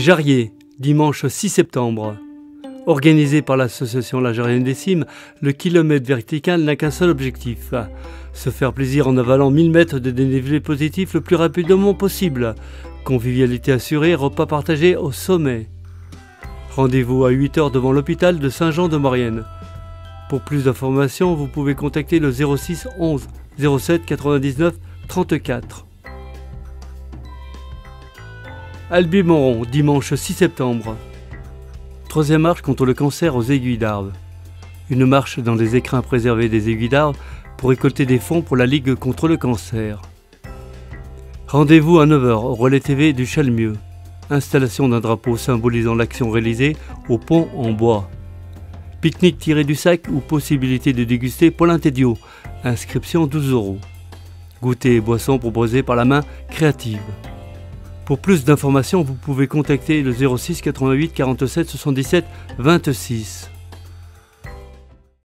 Jarrier, dimanche 6 septembre. Organisé par l'association La Jarrienne des Cimes, le kilomètre vertical n'a qu'un seul objectif, se faire plaisir en avalant 1000 mètres de dénivelé positif le plus rapidement possible. Convivialité assurée, repas partagés au sommet. Rendez-vous à 8 h devant l'hôpital de Saint-Jean-de-Maurienne. Pour plus d'informations, vous pouvez contacter le 06 11 07 99 34. Albi-Monron, dimanche 6 septembre. Troisième marche contre le cancer aux aiguilles d'Arves. Une marche dans les écrins préservés des aiguilles d'Arves pour récolter des fonds pour la Ligue contre le cancer. Rendez-vous à 9 h au Relais TV du Chalmieux. Installation d'un drapeau symbolisant l'action réalisée au pont en bois. Pique-nique tiré du sac ou possibilité de déguster Paulin Tédio. Inscription 12 €. Goûter et boissons proposés par la main créative. Pour plus d'informations, vous pouvez contacter le 06 88 47 77 26.